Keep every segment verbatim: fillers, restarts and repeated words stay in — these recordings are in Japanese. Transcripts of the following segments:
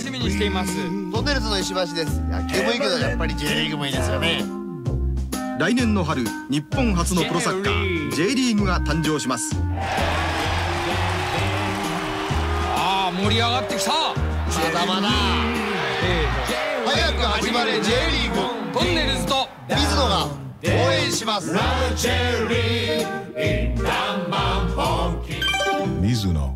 しみにしています。 トンネルズの石橋です。野球もいいけどやっぱり J リーグもいいですよね。 来年の春、日本初のプロサッカー J リーグが誕生します。 ああ、盛り上がってきた。 まだまだ早く始まれ J リーグ。 トンネルズと水野が応援します。 水野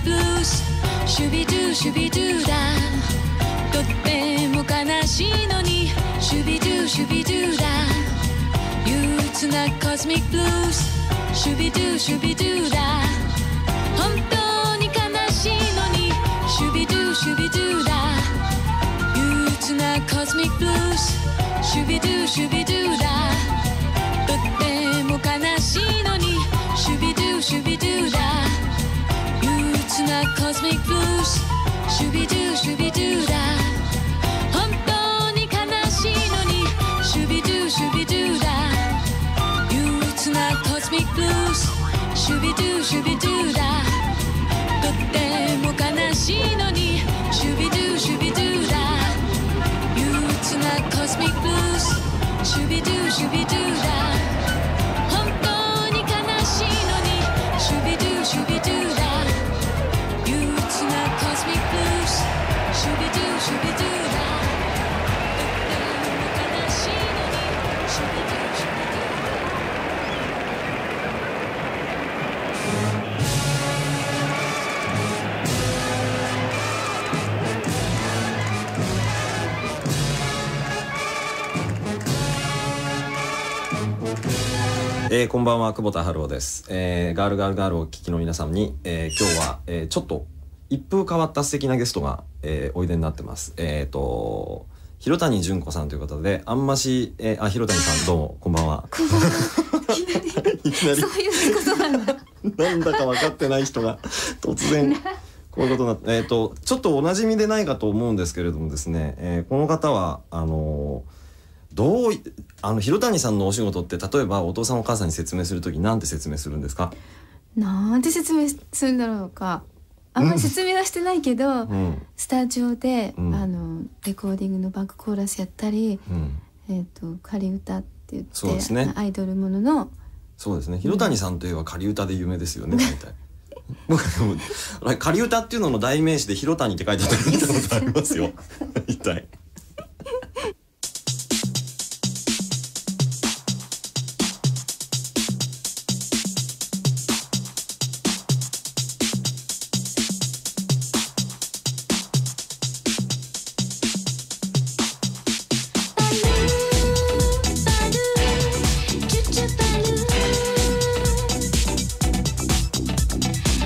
blues シュビドゥシュビドゥだとっても悲しいのにシュビドゥシュビドゥだ憂鬱なコスミックブルースシュビドゥシュビドゥだ本当に悲しいのにシュビドゥシュビドゥだ憂鬱なコスミックブルースシュビドゥシュビドゥだとっても悲しいのにシュビドゥシュビドゥだ憂鬱なコスミックブルースシュビドゥシュビドゥだ本当に悲しいのにシュビドゥシュビドゥだ憂鬱なコスミックブルースシュビドゥシュビドゥだとっても悲しいのにシュビドゥシュビドゥだ憂鬱なコスミックブルースシュビドゥシュビドゥだ本当に悲しいのにシュビドゥシュビドゥだ憂鬱なコスミックブルースシュビドゥシュビドゥだとっても悲しいのにシュビドゥシュビドゥえー、こんばんは、久保田春夫です、えー、ガールガールガールをお聞きの皆さんに、えー、今日は、えー、ちょっと一風変わった素敵なゲストが、えー、おいでになってます。えっ、ー、と広谷純子さんという方で、あんまし、えー、あ広谷さんどうもこんばんは。 こんばんは。いきなりそういうことなんだ。 なんだか分かってない人が突然こういうことになって、えー、とちょっとおなじみでないかと思うんですけれどもですね、えー、この方はあのーどうあの広谷さんのお仕事って例えばお父さんお母さんに説明するときなんて説明するんですか？ なんて説明するんだろうか。あんまり説明はしてないけど、うん、スタジオで、うん、あのレコーディングのバックコーラスやったり、うん、えっと仮歌って言って、そうですね、アイドルもののそうですね。広谷さんといえば仮歌で有名ですよね、大体。僕仮歌っていうのの代名詞で広谷って書いてあったり見たことありますよ。一体。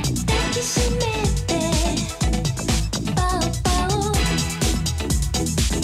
抱きしめてパオパオ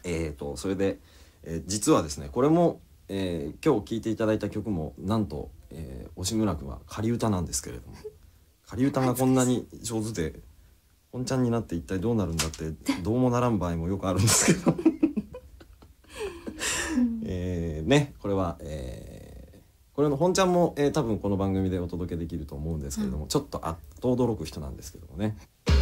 えーとそれで、えー、実はですねこれも、えー、今日聴いていただいた曲もなんと、えー、押村くんは仮歌なんですけれども、仮歌がこんなに上手で本ちゃんになって一体どうなるんだってどうもならん場合もよくあるんですけどえー、ねこれは、えー、これの本ちゃんも、えー、多分この番組でお届けできると思うんですけれども、うん、ちょっとあっと驚く人なんですけどもね。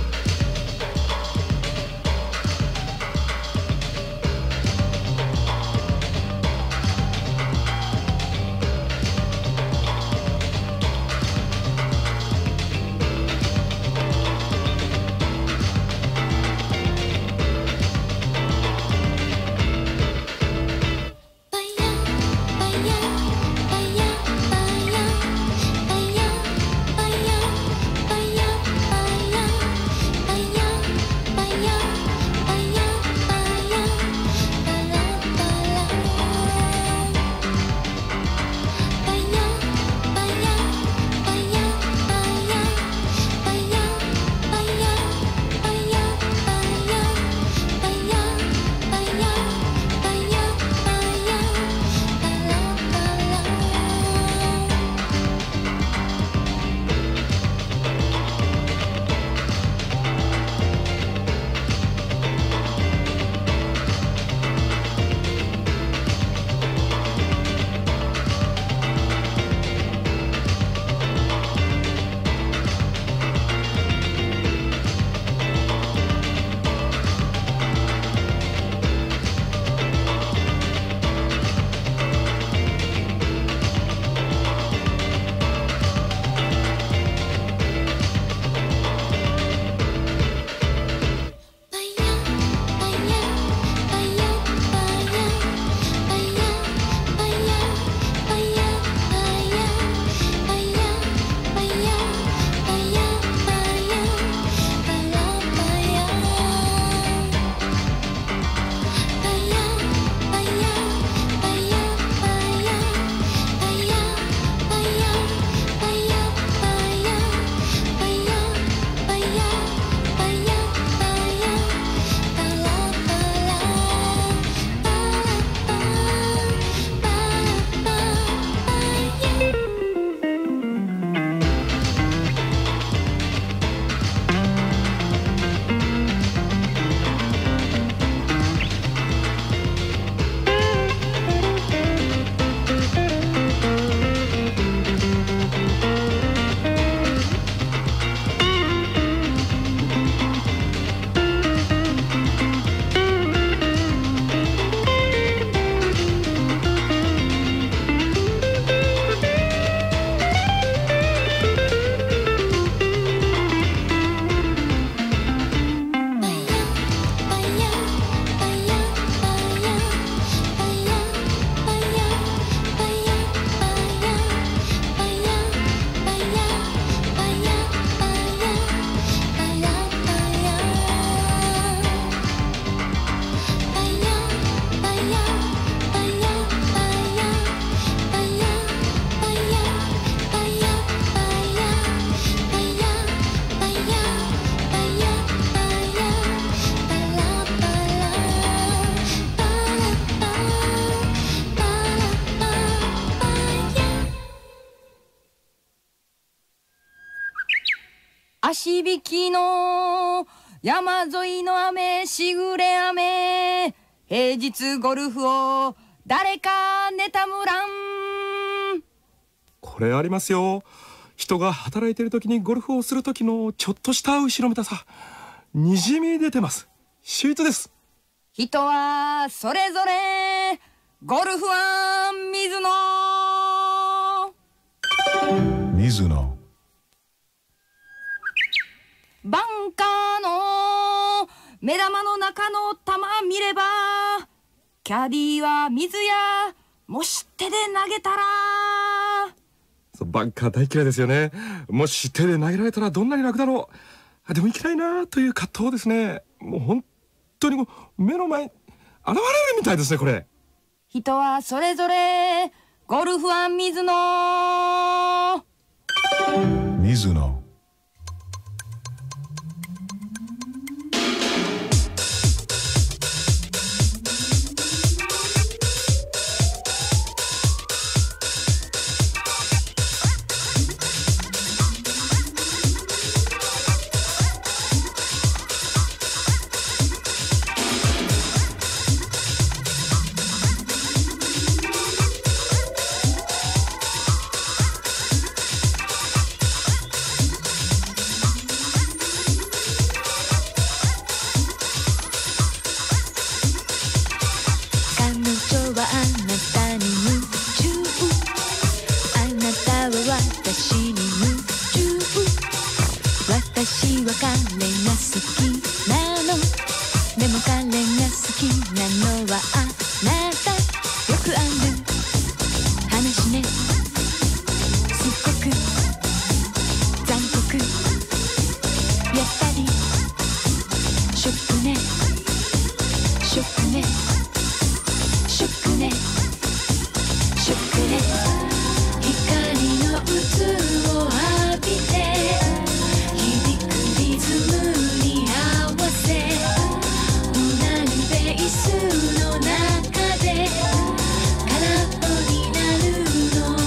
足引きの山沿いの雨しぐれ雨、平日ゴルフを誰か妬むらん。 これありますよ。人が働いている時にゴルフをする時のちょっとした後ろめたさ、にじみ出てます。秀逸です。 人はそれぞれ、ゴルフは水野。 水野。 バンカーの目玉の中の球見れば、キャディーは水やもし手で投げたら。 バンカー大嫌いですよね。もし手で投げられたらどんなに楽だろう。でもいけないなという葛藤ですね。もう本当にもう目の前に現れるみたいですね。これ人はそれぞれ、ゴルフは水野。 水野。 ねショックね光の渦を浴びて響くリズムに合わせ同じベースの中で空っぽになるの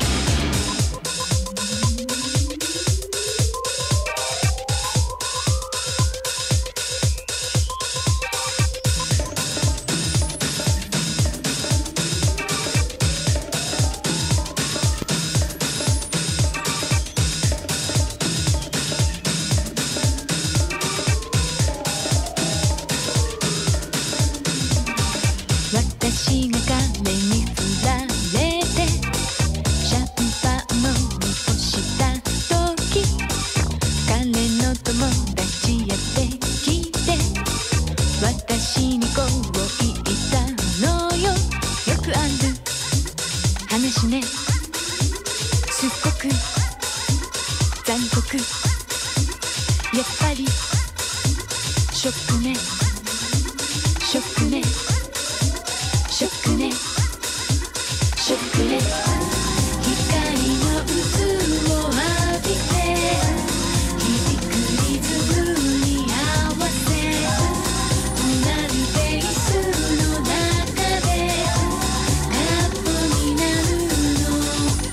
私が彼に振られてシャンパンを見干した時彼の友達やってきて私にこう言ったのよよくある話ねすっごく残酷やっぱりショックねショックねショックねショックね光の渦を浴びて響くリズムに合わせ同じベースの中で空っぽになるの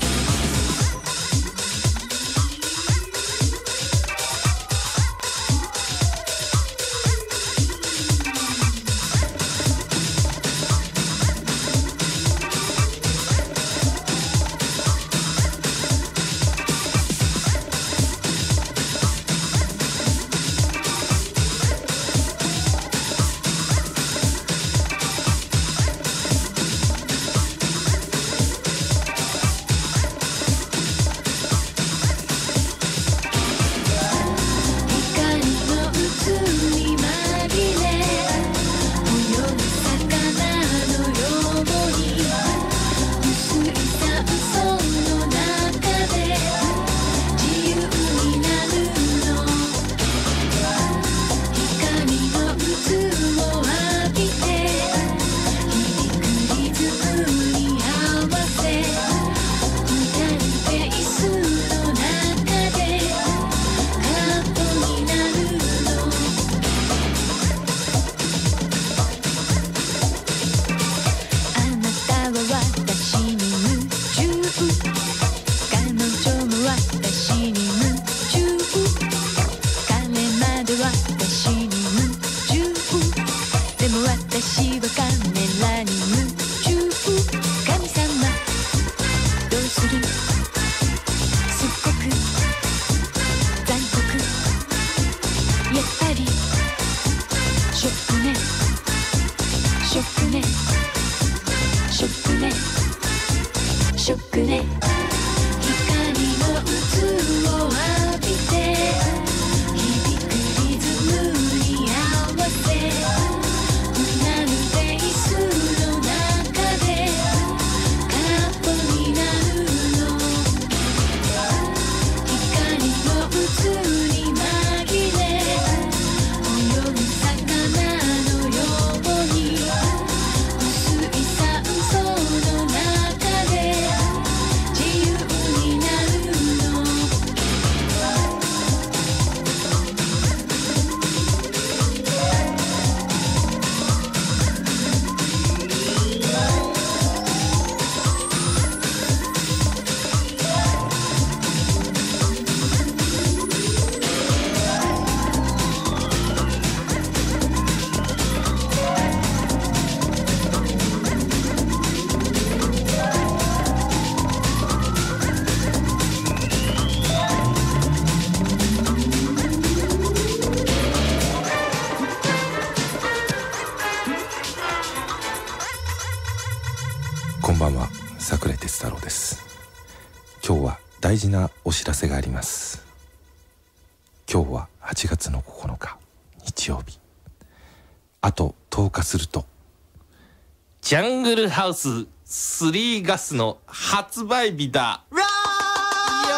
ショックね光の渦を浴びて響くリズムに合わせ同じベースの中で空っぽになるの光の渦に紛れ泳ぐ魚のように薄い酸素の中で自由になるのこんばんは、桜井哲太郎です。今日は大事なお知らせがあります。今日ははちがつのここのか日曜日、あととおかするとジャングルハウススリーガスの発売日だ。よー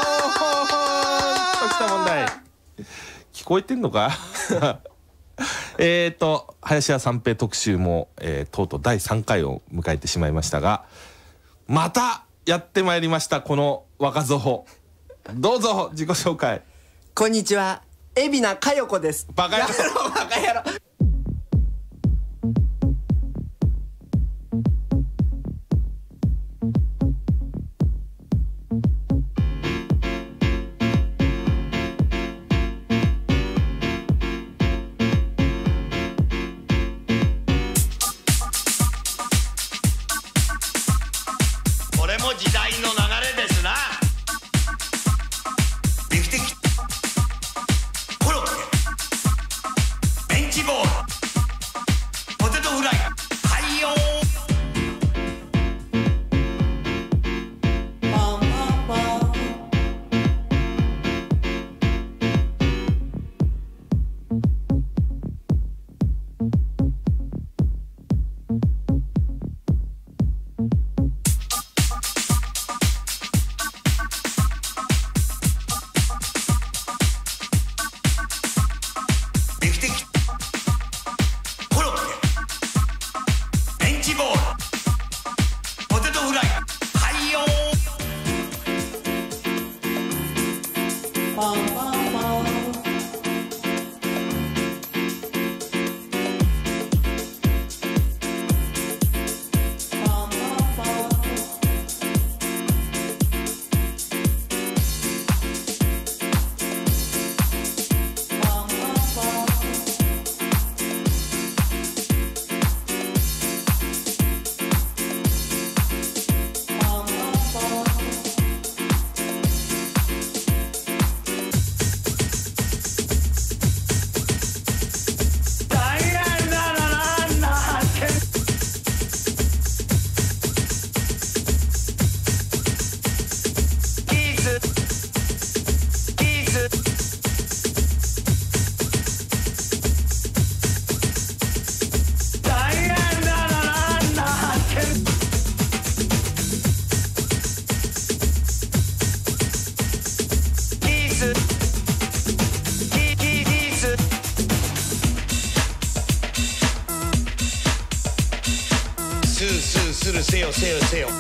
っときた問題聞こえてんのかえーと林家三平特集も、えー、とうとうだいさんかいを迎えてしまいましたが、またやってまいりました。この若造、どうぞ自己紹介。 こんにちは、海老名佳代子です。 バカ野郎バカ野郎。 これも時代の流れですな。ビフテキコロッケベンチボールポテトフライはいよビフテキコロッケベンチボールポテトフライはいよスースーするせよせよせよ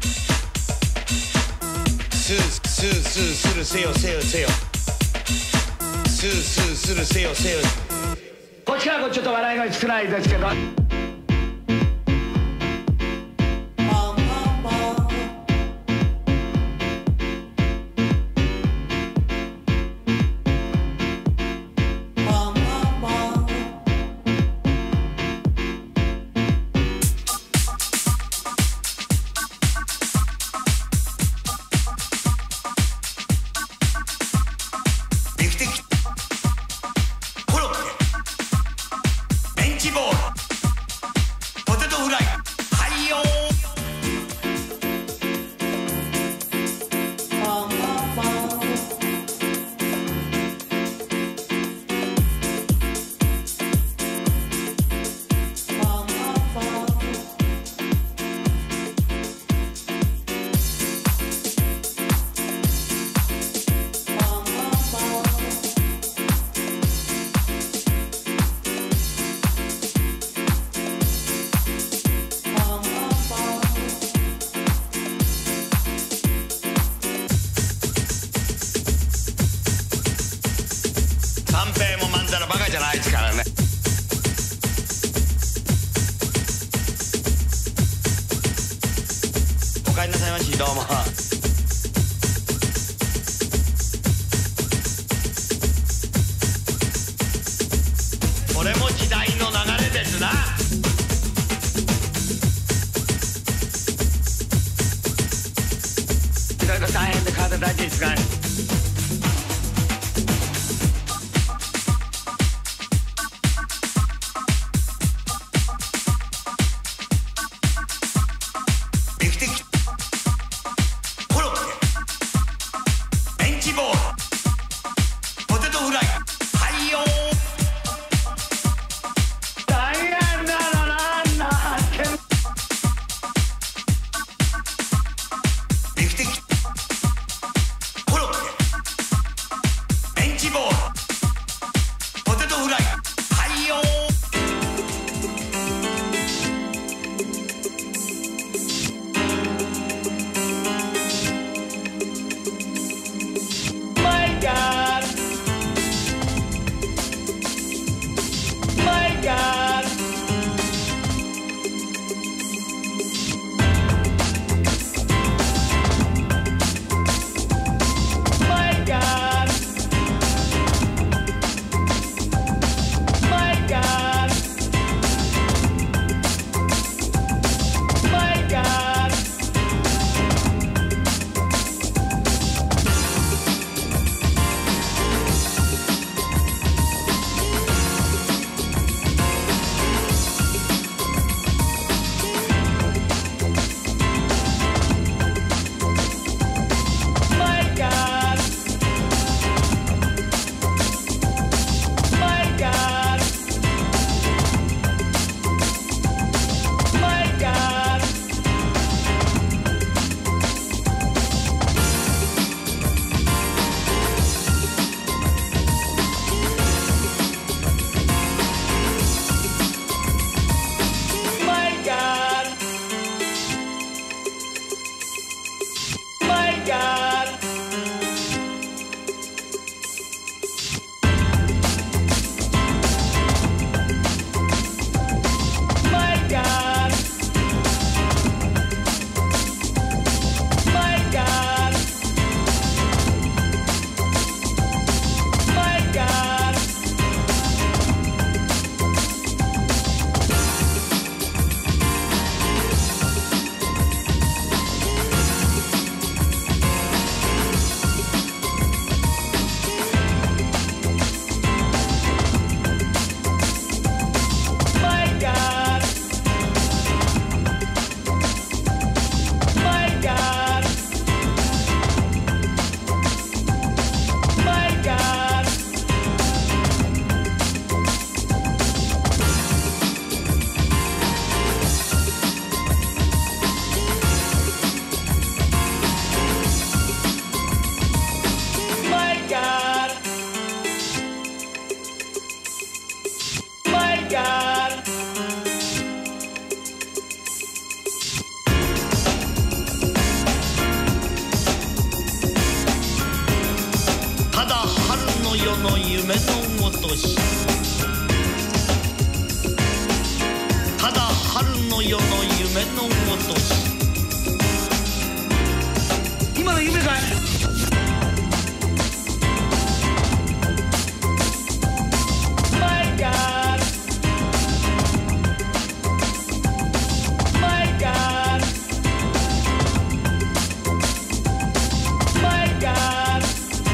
スースースーするせよせよせよスースーするせよせよこっちからちょっと笑いが少ないですけどビフテキコロッケベンチボールポテトフライはいよ三平もまんざらバカじゃないですからね。お帰りなさいまし、どうも。これも時代の流れですな。いろいろ大変で体大事ですからね。ビフテキコロッケベンチボールポテトフライはいよ大変だろなんだってビフテキコロッケの夢のごとし、ただ春の夜の夢のごとし。今の夢かい。My God My God My God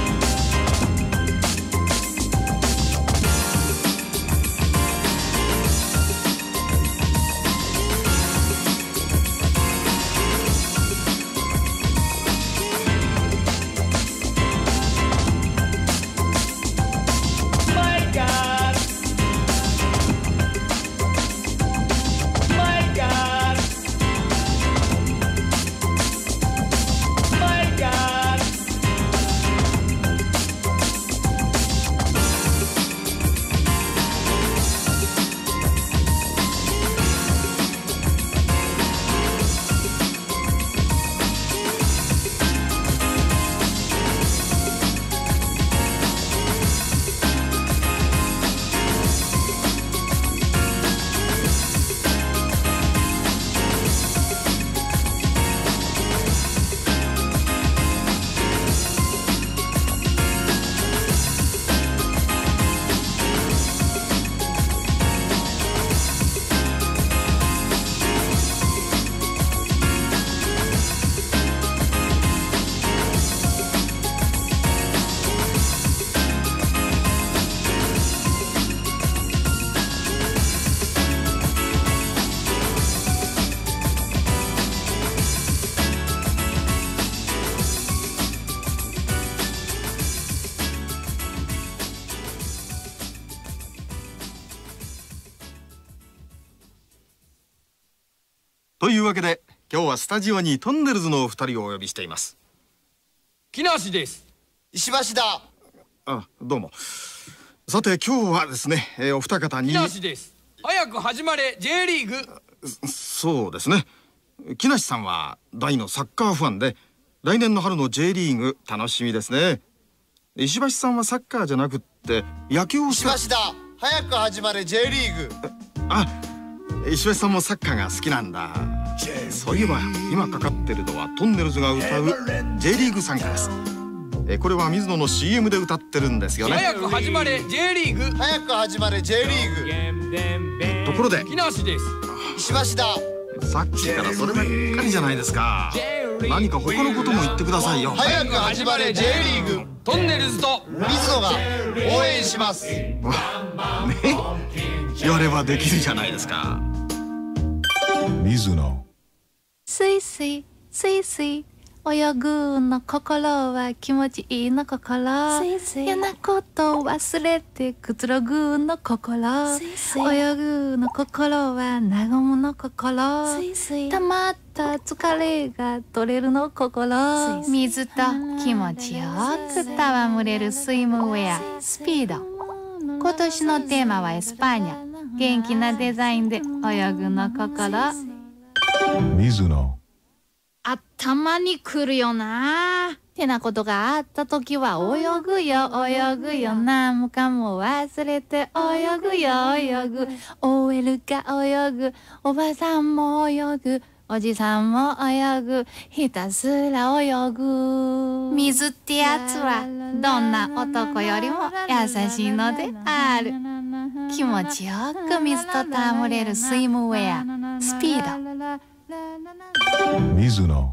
というわけで今日はスタジオにトンネルズのお二人をお呼びしています。 木梨です。 石橋だ。 あ、どうも。さて今日はですね、えー、お二方に木梨です。早く始まれ J リーグ。 そうですね。木梨さんは大のサッカーファンで来年の春の J リーグ楽しみですね。石橋さんはサッカーじゃなくって野球をして。 石橋だ。早く始まれ J リーグ。 あ、石橋さんもサッカーが好きなんだ。そういえば今かかってるのはトンネルズが歌う J リーグ参加です。えこれは水野の シーエム で歌ってるんですよね。 早く始まれ J リーグ。 早く始まれ J リーグ。ところで木梨です。 石橋だ。 さっきからそればっかりじゃないですか。何か他のことも言ってくださいよ。 早く始まれ J リーグ。 トンネルズと水野が応援します。ね、 やればできるじゃないですか。 水野。 すいすいすいすい泳ぐの心は気持ちいいの心。嫌なこと忘れてくつろぐの心。泳ぐの心は和むの心。たまった疲れが取れるの心。水と気持ちよく戯れるスイムウェアスピード。今年のテーマはエスパーニャ。元気なデザインで泳ぐの心。 水野。 頭にくるよな。てなことがあった時は泳ぐよ泳ぐよ。何もかも忘れて泳ぐよ泳ぐ。 オーエル が泳ぐ。おばさんも泳ぐ。おじさんも泳ぐ。ひたすら泳ぐ。水ってやつはどんな男よりも優しいのである。気持ちよく水と戯れるスイムウェアスピード。 水野。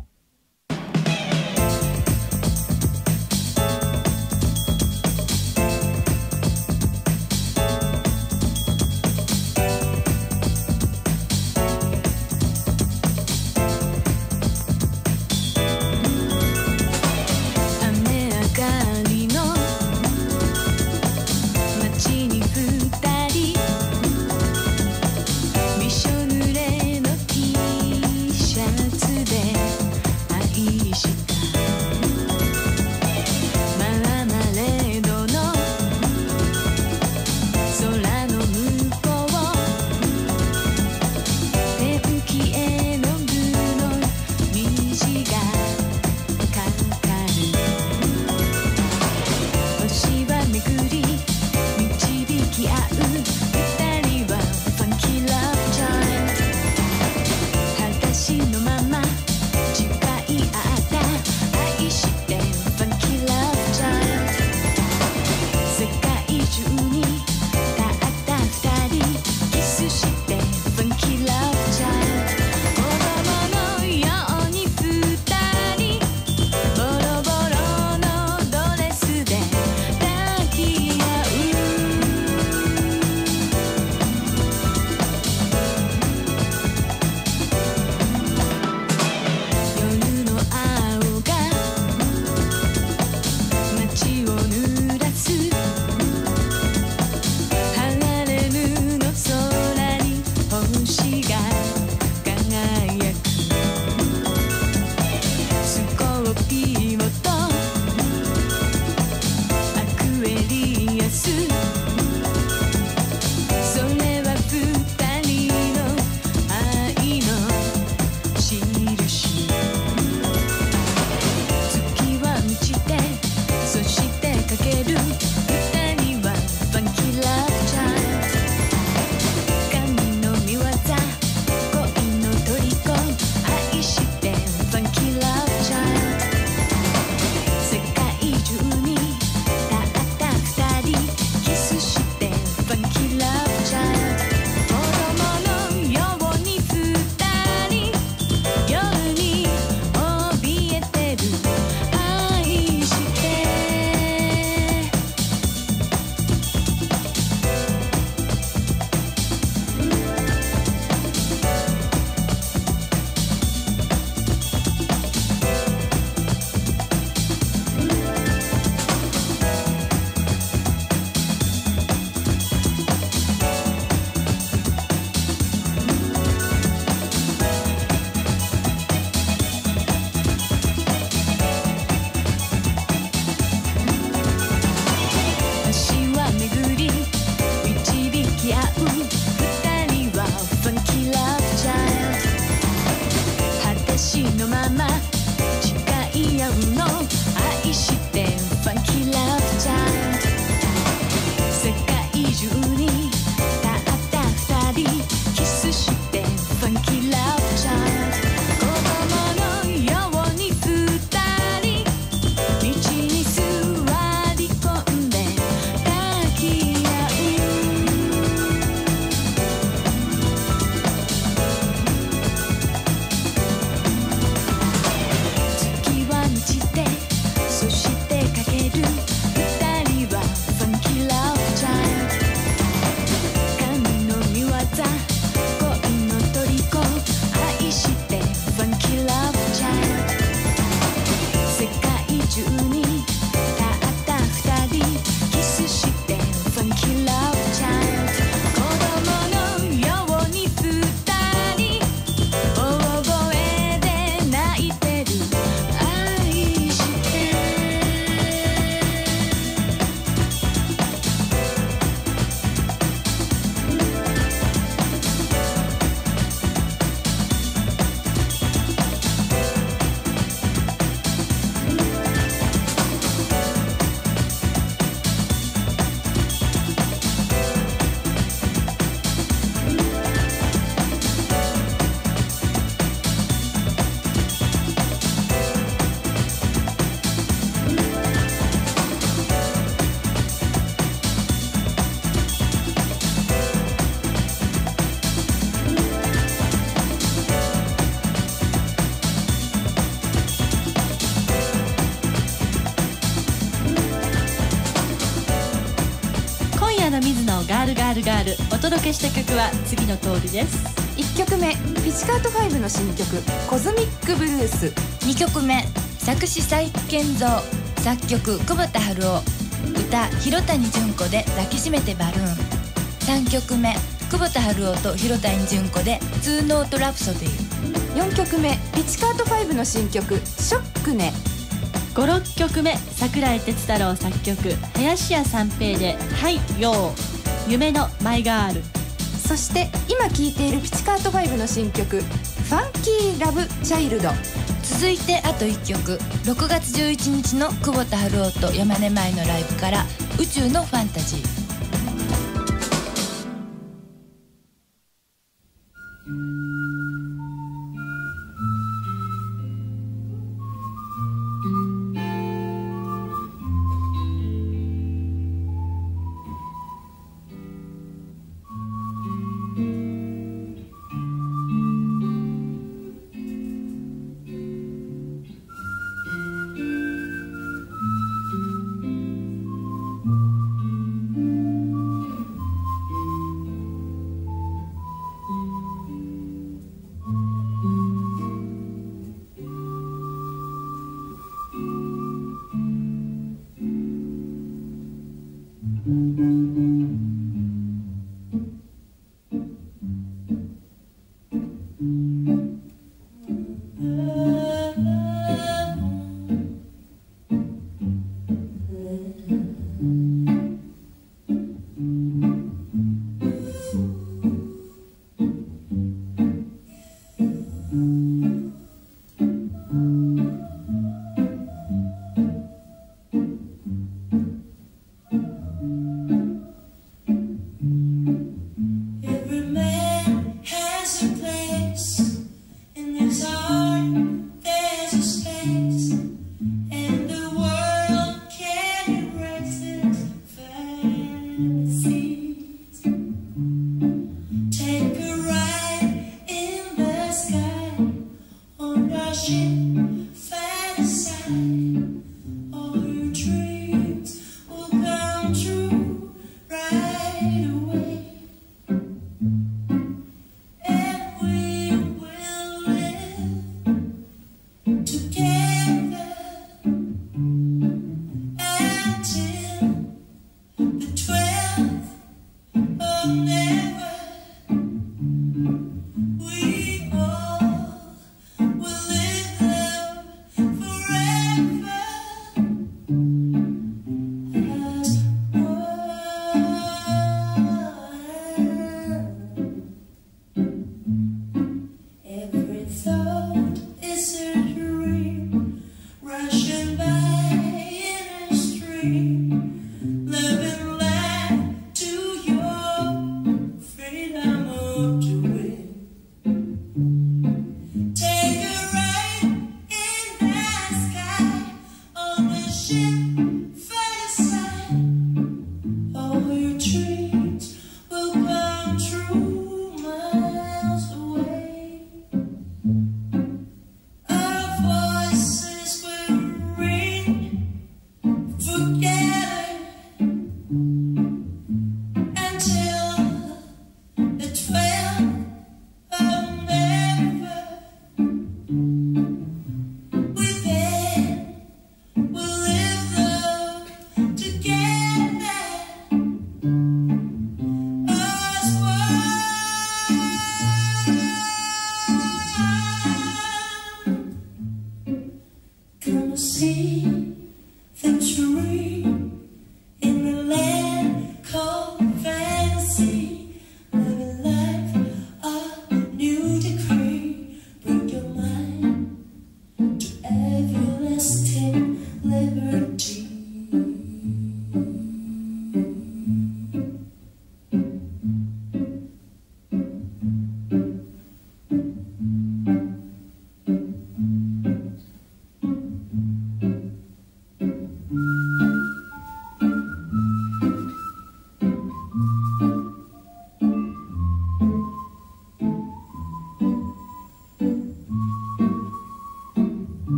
ールガールガールお届けした曲は次の通りです。 いっきょくめピチカートファイブの新曲コズミックブルース。 にきょくめ作詞佐伯健三、作曲久保田春夫、歌広谷純子で抱きしめてバルーン。さんきょくめ久保田春夫と広谷純子でツーノートラプソディ。 よんきょくめピチカートファイブの新曲ショックね。 ご、ろっきょくめ桜井哲太郎作曲林家三平ではいよー夢のマイガール。 そして今聴いているピチカートファイブの新曲ファンキーラブチャイルド。 続いてあといっきょく、ろくがつじゅういちにちの久保田春夫と山根舞のライブから宇宙のファンタジー。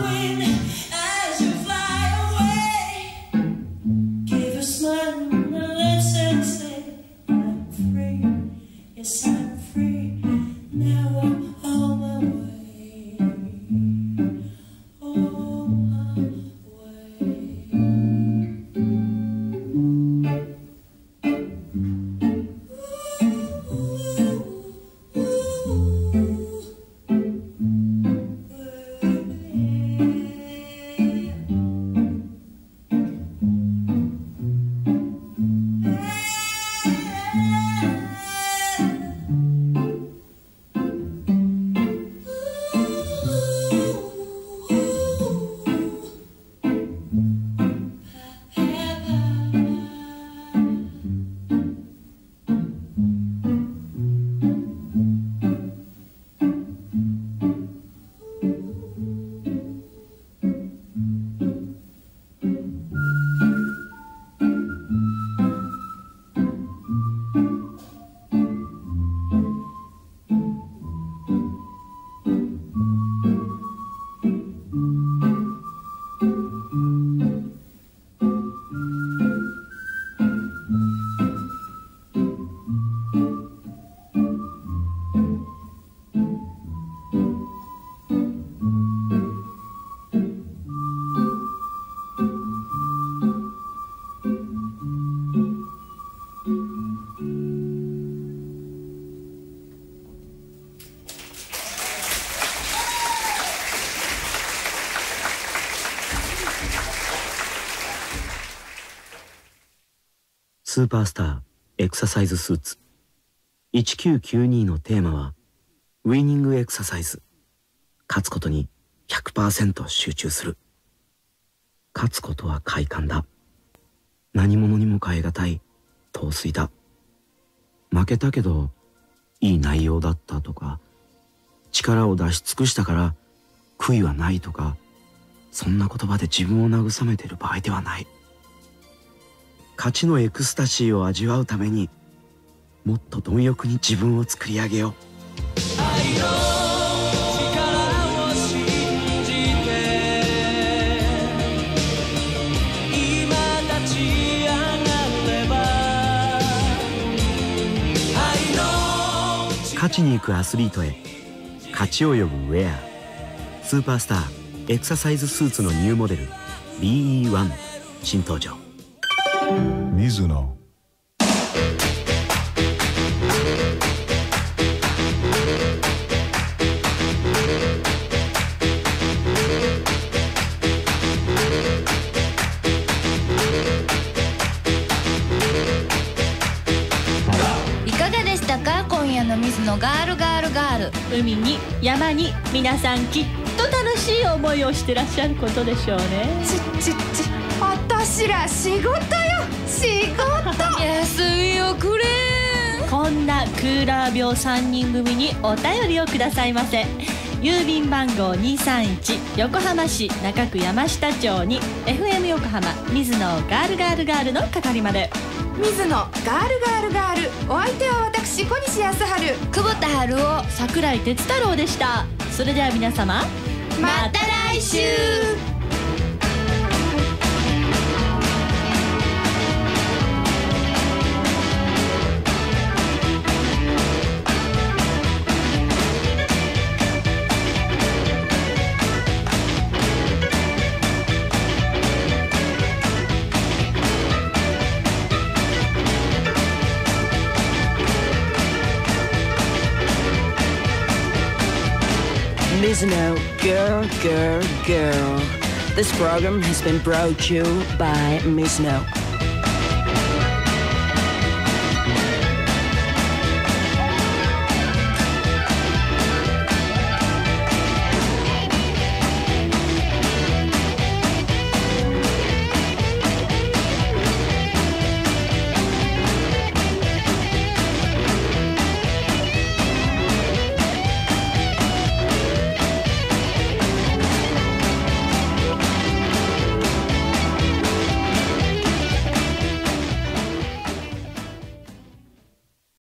スーパースターエクササイズスーツいちきゅうきゅうにのテーマはウィニングエクササイズ。勝つことに ひゃくパーセント 集中する。勝つことは快感だ。何者にも代え難い陶酔だ。負けたけどいい内容だったとか、力を出し尽くしたから悔いはないとか、そんな言葉で自分を慰めている場合ではない。勝ちのエクスタシーを味わうためにもっと貪欲に自分を作り上げよう。 愛の力を信じて今立ち上がれば、愛の勝ちに行くアスリートへ勝ちを呼ぶウェア。スーパースターエクササイズスーツのニューモデル ビーイーワン 新登場。 水野いかがでしたか、今夜の水野ガールガールガール。 海に山に皆さんきっと楽しい思いをしてらっしゃることでしょうね。 ちちち私ら仕事よ、仕事安いおくれ。 こんなクーラー病さんにん組にお便りをくださいませ。郵便番号にさんいち横浜市中区山下町に エフエム 横浜水野ガールガールガールの係まで。 水野ガールガールガール、お相手は私小西康晴、 久保田春夫、 桜井哲太郎でした。それでは皆様また来週。 Mizuno Girl Girl Girl. This program has been brought to you by Mizuno.